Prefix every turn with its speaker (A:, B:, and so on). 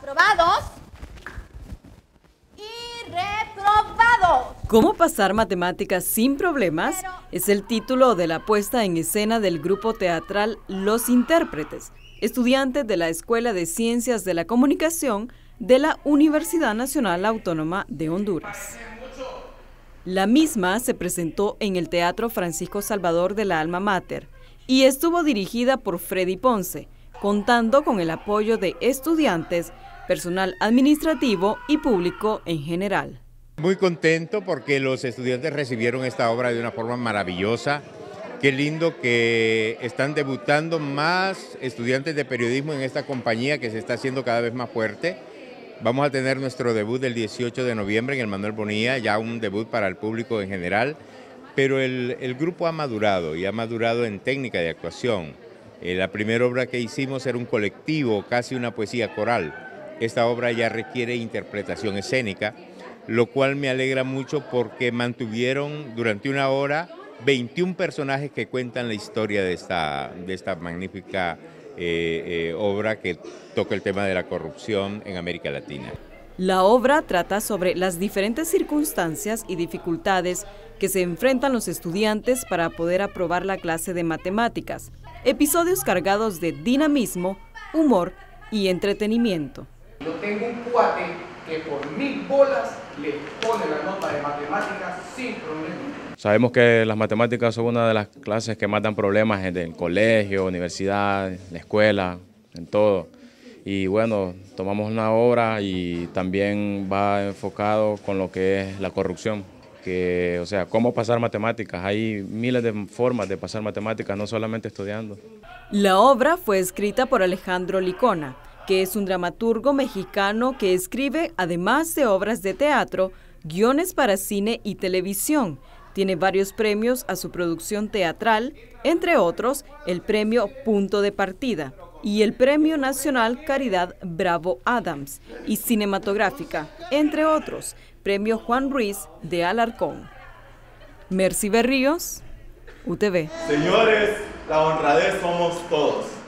A: aprobados y reprobados.
B: ¿Cómo pasar matemáticas sin problemas? Es el título de la puesta en escena del grupo teatral Los Intérpretes, estudiantes de la Escuela de Ciencias de la Comunicación de la Universidad Nacional Autónoma de Honduras. La misma se presentó en el Teatro Francisco Salvador de la Alma Mater y estuvo dirigida por Freddy Ponce, contando con el apoyo de estudiantes, personal administrativo y público en general.
C: Muy contento porque los estudiantes recibieron esta obra de una forma maravillosa. Qué lindo que están debutando más estudiantes de periodismo en esta compañía que se está haciendo cada vez más fuerte. Vamos a tener nuestro debut el 18 de noviembre en el Manuel Bonilla, ya un debut para el público en general, pero el grupo ha madurado y ha madurado en técnica de actuación. La primera obra que hicimos era un colectivo, casi una poesía coral. Esta obra ya requiere interpretación escénica, lo cual me alegra mucho porque mantuvieron durante una hora 21 personajes que cuentan la historia de esta magnífica obra que toca el tema de la corrupción en América Latina.
B: La obra trata sobre las diferentes circunstancias y dificultades que se enfrentan los estudiantes para poder aprobar la clase de matemáticas, episodios cargados de dinamismo, humor y entretenimiento.
D: Yo tengo un cuate que por 1000 bolas le pone la nota de matemáticas sin problema.
E: Sabemos que las matemáticas son una de las clases que más dan problemas en el colegio, universidad, la escuela, en todo. Y bueno, tomamos una obra y también va enfocado con lo que es la corrupción. O sea, cómo pasar matemáticas. Hay miles de formas de pasar matemáticas, no solamente estudiando.
B: La obra fue escrita por Alejandro Licona, que es un dramaturgo mexicano que escribe, además de obras de teatro, guiones para cine y televisión. Tiene varios premios a su producción teatral, entre otros el premio Punto de Partida y el Premio Nacional Caridad Bravo Adams y cinematográfica, entre otros, Premio Juan Ruiz de Alarcón. Mercy Berríos, UTV.
F: Señores, la honradez somos todos.